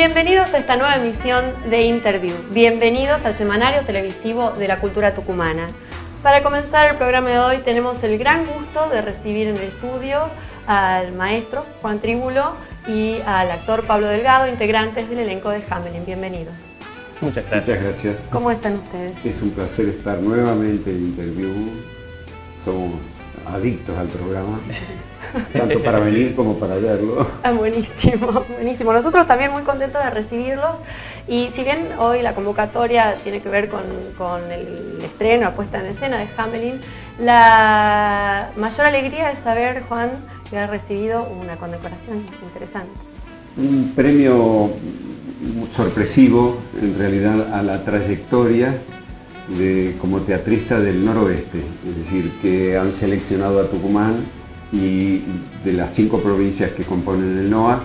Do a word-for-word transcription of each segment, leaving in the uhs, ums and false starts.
Bienvenidos a esta nueva emisión de Interview. Bienvenidos al semanario televisivo de la cultura tucumana. Para comenzar el programa de hoy tenemos el gran gusto de recibir en el estudio al maestro Juan Tríbulo y al actor Pablo Delgado, integrantes del elenco de Hamelin. Bienvenidos. Muchas gracias. Muchas gracias. ¿Cómo están ustedes? Es un placer estar nuevamente en Interview. Somos adictos al programa, tanto para venir como para verlo. Ah, buenísimo, buenísimo. Nosotros también muy contentos de recibirlos. Y si bien hoy la convocatoria tiene que ver con, con el estreno, la puesta en escena de Hamelin, la mayor alegría es saber, Juan, que ha recibido una condecoración interesante. Un premio sorpresivo, en realidad, a la trayectoria de, como teatrista del noroeste. Es decir, que han seleccionado a Tucumán y de las cinco provincias que componen el N O A,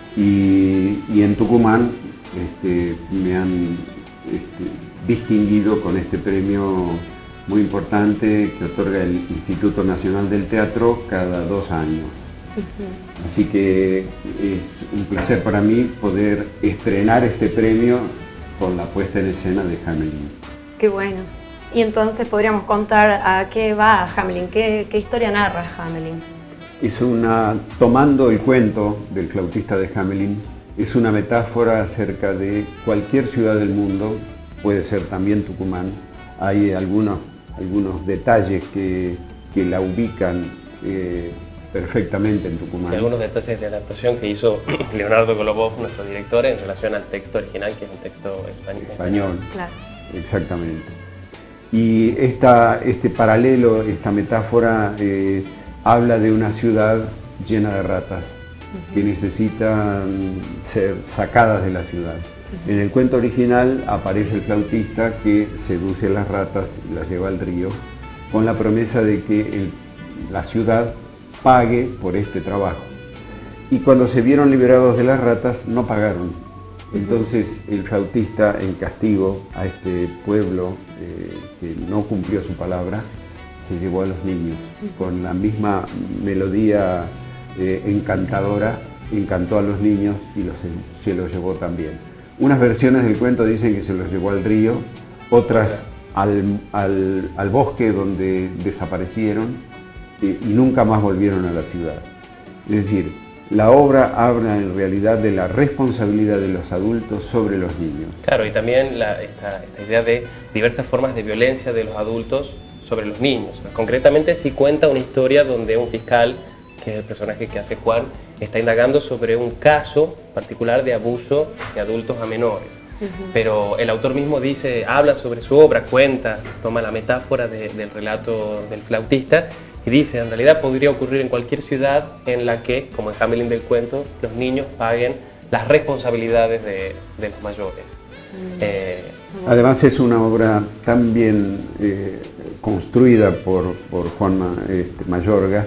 y, y en Tucumán este, me han este, distinguido con este premio muy importante que otorga el Instituto Nacional del Teatro cada dos años. Uh-huh. Así que es un placer para mí poder estrenar este premio con la puesta en escena de Hamelin. Qué bueno. Y entonces podríamos contar a qué va Hamelin, qué, qué historia narra Hamelin. Es una, tomando el cuento del flautista de Hamelin, es una metáfora acerca de cualquier ciudad del mundo, puede ser también Tucumán. Hay algunos, algunos detalles que, que la ubican eh, perfectamente en Tucumán. Sí, algunos detalles de adaptación que hizo Leonardo Golubov, nuestro director, en relación al texto original, que es un texto español. Español, claro. Exactamente. Y esta, este paralelo, esta metáfora, eh, habla de una ciudad llena de ratas, uh-huh, que necesitan ser sacadas de la ciudad. Uh-huh. En el cuento original aparece el flautista que seduce a las ratas y las lleva al río, con la promesa de que el, la ciudad pague por este trabajo. Y cuando se vieron liberados de las ratas, no pagaron. Entonces el flautista, en castigo a este pueblo eh, que no cumplió su palabra, se llevó a los niños. Con la misma melodía eh, encantadora, encantó a los niños y los, se los llevó también. Unas versiones del cuento dicen que se los llevó al río, otras al, al, al bosque donde desaparecieron eh, y nunca más volvieron a la ciudad. Es decir, la obra habla en realidad de la responsabilidad de los adultos sobre los niños. Claro, y también la, esta, esta idea de diversas formas de violencia de los adultos sobre los niños. Concretamente sí cuenta una historia donde un fiscal, que es el personaje que hace Juan, está indagando sobre un caso particular de abuso de adultos a menores. Uh-huh. Pero el autor mismo dice, habla sobre su obra, cuenta, toma la metáfora de, del relato del flautista y dice, en realidad podría ocurrir en cualquier ciudad en la que, como en Hamelin del cuento, los niños paguen las responsabilidades de, de los mayores. Mm. Eh, Además es una obra tan bien eh, construida por, por Juan Ma, este, Mayorga,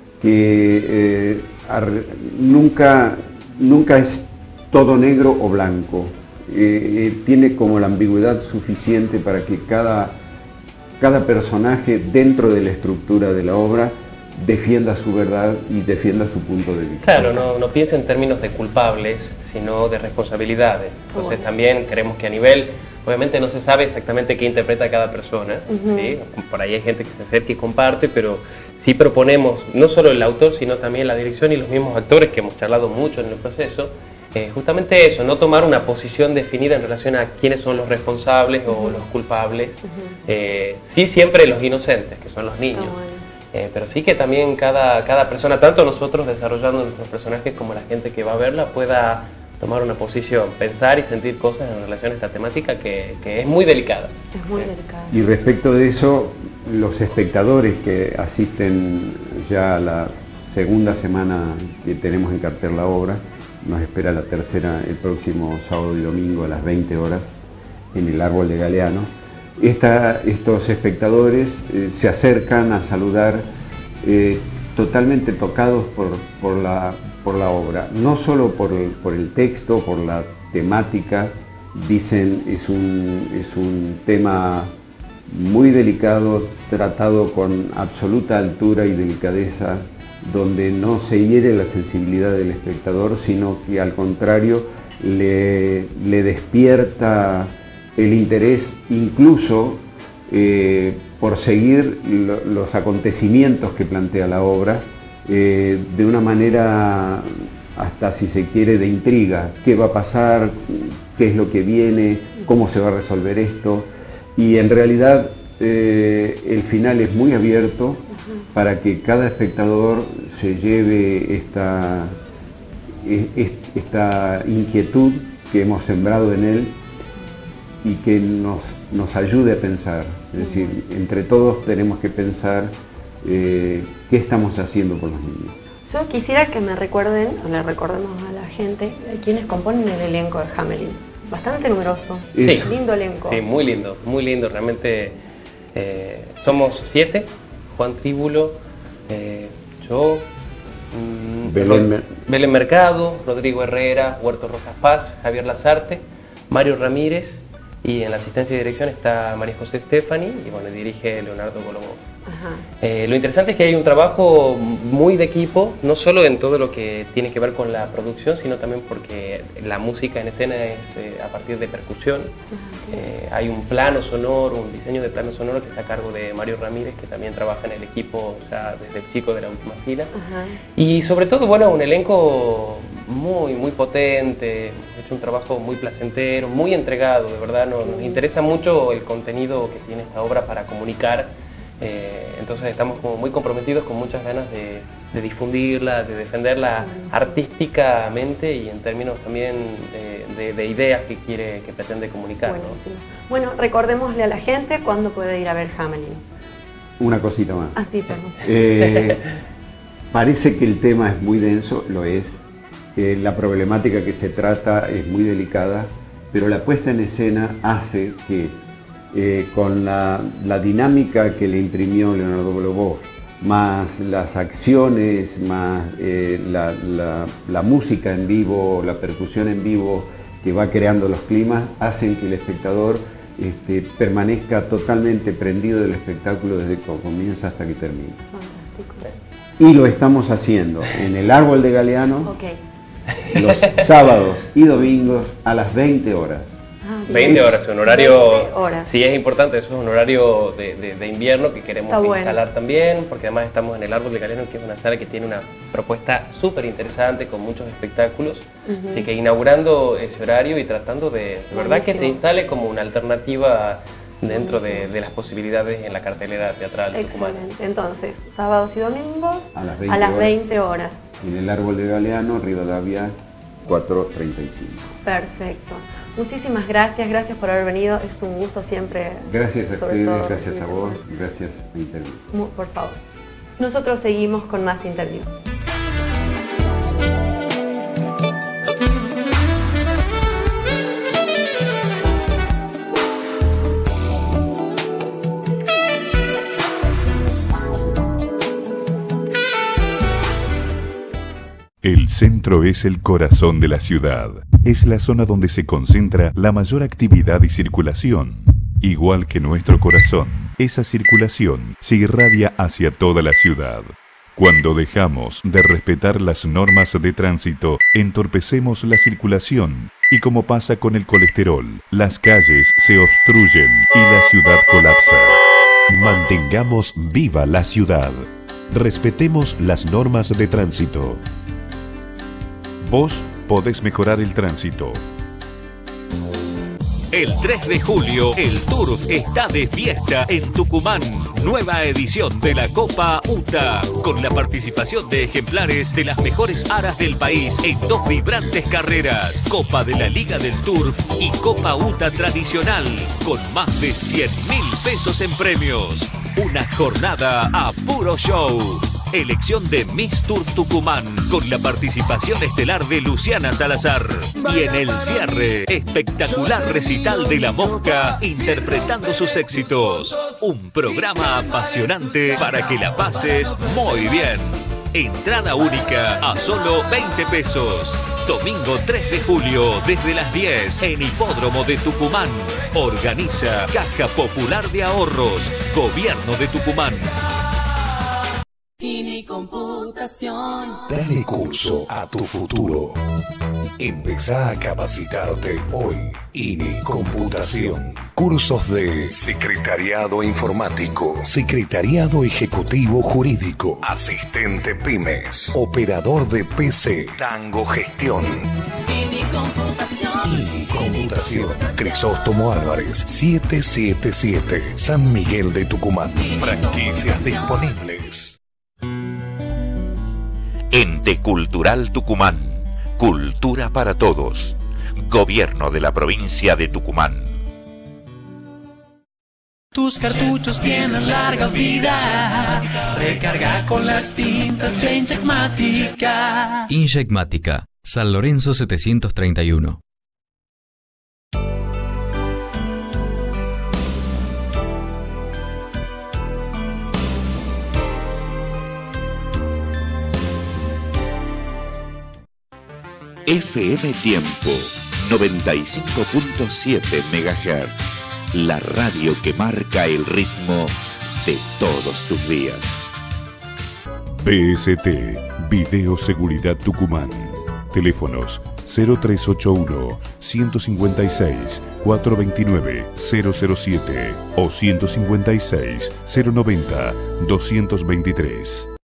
que eh, ar, nunca, nunca es todo negro o blanco. Eh, eh, tiene como la ambigüedad suficiente para que cada Cada personaje dentro de la estructura de la obra defienda su verdad y defienda su punto de vista. Claro, no, no piensa en términos de culpables, sino de responsabilidades. Entonces bueno, también creemos que a nivel, obviamente no se sabe exactamente qué interpreta cada persona, uh-huh, ¿sí? Por ahí hay gente que se acerca y comparte, pero sí proponemos, no solo el autor, sino también la dirección y los mismos actores, que hemos charlado mucho en el proceso, Eh, justamente eso, no tomar una posición definida en relación a quiénes son los responsables o los culpables, uh-huh, eh, sí siempre los inocentes, que son los niños, oh, bueno, eh, pero sí que también cada, cada persona, tanto nosotros desarrollando nuestros personajes como la gente que va a verla, pueda tomar una posición, pensar y sentir cosas en relación a esta temática que, que es muy delicada. Es muy sí. delicada. Y respecto de eso, los espectadores que asisten ya a la segunda semana que tenemos en cartel la obra, nos espera la tercera el próximo sábado y domingo a las veinte horas en el Árbol de Galeano. Esta, estos espectadores eh, se acercan a saludar eh, totalmente tocados por, por, la, por la obra, no solo por el, por el texto, por la temática. Dicen es un, es un tema muy delicado, tratado con absoluta altura y delicadeza, donde no se hiere la sensibilidad del espectador, sino que al contrario le, le despierta el interés incluso eh, por seguir lo, los acontecimientos que plantea la obra eh, de una manera hasta, si se quiere, de intriga. ¿Qué va a pasar? ¿Qué es lo que viene? ¿Cómo se va a resolver esto? Y en realidad eh, el final es muy abierto para que cada espectador se lleve esta, esta inquietud que hemos sembrado en él y que nos, nos ayude a pensar. Es decir, entre todos tenemos que pensar eh, qué estamos haciendo con los niños. Yo quisiera que me recuerden, o le recordemos a la gente, quienes componen el elenco de Hamelin. Bastante numeroso, sí. Lindo elenco. Sí, muy lindo, muy lindo. Realmente eh, somos siete: Juan Tríbulo, eh, yo, mmm, Belén, Ro Belén Mercado, Rodrigo Herrera, Huerto Rojas Paz, Javier Lazarte, Mario Ramírez, y en la asistencia y dirección está María José Stefani, y bueno, dirige Leonardo Golomó. Eh, lo interesante es que hay un trabajo muy de equipo, no solo en todo lo que tiene que ver con la producción, sino también porque la música en escena es eh, a partir de percusión. Eh, hay un plano sonoro, un diseño de plano sonoro que está a cargo de Mario Ramírez, que también trabaja en el equipo ya desde chico de la última fila. Ajá. Y sobre todo, bueno, un elenco muy, muy potente, hemos hecho un trabajo muy placentero, muy entregado, de verdad. Nos, nos interesa mucho el contenido que tiene esta obra para comunicar. Eh, entonces estamos como muy comprometidos, con muchas ganas de, de difundirla, de defenderla artísticamente y en términos también de, de, de ideas que quiere, que pretende comunicar, ¿no? Bueno, recordémosle a la gente cuándo puede ir a ver Hamelin. Una cosita más. Ah, sí, perdón. Eh, parece que el tema es muy denso, lo es. Eh, la problemática que se trata es muy delicada, pero la puesta en escena hace que Eh, con la, la dinámica que le imprimió Leonardo Golomó, más las acciones, más eh, la, la, la música en vivo, la percusión en vivo que va creando los climas, hacen que el espectador este, permanezca totalmente prendido del espectáculo desde que comienza hasta que termina. Fantástico. Y lo estamos haciendo en el Árbol de Galeano, okay, los sábados y domingos a las veinte horas. veinte horas, un horario, horas. Sí, es importante, eso es un horario de, de, de invierno que queremos Está instalar bueno. también, porque además estamos en el Árbol de Galeano, que es una sala que tiene una propuesta súper interesante con muchos espectáculos, uh-huh. Así que inaugurando ese horario y tratando de, de verdad que se instale como una alternativa dentro de, de las posibilidades en la cartelera teatral tucumana. Excelente, entonces, sábados y domingos a las veinte, a las horas, veinte horas. En el Árbol de Galeano, Rivadavia cuatrocientos treinta y cinco. Perfecto. Muchísimas gracias, gracias por haber venido, es un gusto siempre. Gracias a ustedes, gracias a vos, gracias a Interview. Por favor. Nosotros seguimos con más Interview. El centro es el corazón de la ciudad. Es la zona donde se concentra la mayor actividad y circulación. Igual que nuestro corazón, esa circulación se irradia hacia toda la ciudad. Cuando dejamos de respetar las normas de tránsito, entorpecemos la circulación y, como pasa con el colesterol, las calles se obstruyen y la ciudad colapsa. Mantengamos viva la ciudad. Respetemos las normas de tránsito. Vos podés mejorar el tránsito. El tres de julio, el Turf está de fiesta en Tucumán. Nueva edición de la Copa U T A, con la participación de ejemplares de las mejores aras del país en dos vibrantes carreras. Copa de la Liga del Turf y Copa U T A tradicional, con más de cien mil pesos en premios. Una jornada a puro show. Elección de Miss Turf Tucumán, con la participación estelar de Luciana Salazar. Y en el cierre, espectacular recital de La Mosca, interpretando sus éxitos. Un programa apasionante para que la pases muy bien. Entrada única a solo veinte pesos. Domingo tres de julio, desde las diez, en Hipódromo de Tucumán. Organiza Caja Popular de Ahorros, Gobierno de Tucumán. Kini Computer. computación. Dale curso a tu futuro. Empezá a capacitarte hoy. I N E Computación. Cursos de Secretariado Informático, Secretariado Ejecutivo Jurídico, Asistente Pymes, Operador de P C, Tango Gestión. I N E Computación. I N E Computación. Crisóstomo Álvarez, setecientos setenta y siete, San Miguel de Tucumán. Franquicias disponibles. Ente Cultural Tucumán. Cultura para todos. Gobierno de la provincia de Tucumán. Tus cartuchos tienen larga vida. Recarga con las tintas de Injecmática. Injecmática, San Lorenzo setecientos treinta y uno. F M Tiempo, noventa y cinco punto siete megahertz. La radio que marca el ritmo de todos tus días. B S T, Video Seguridad Tucumán. Teléfonos cero tres ocho uno, uno cinco seis, cuatro dos nueve, cero cero siete o ciento cincuenta y seis, cero noventa, doscientos veintitrés.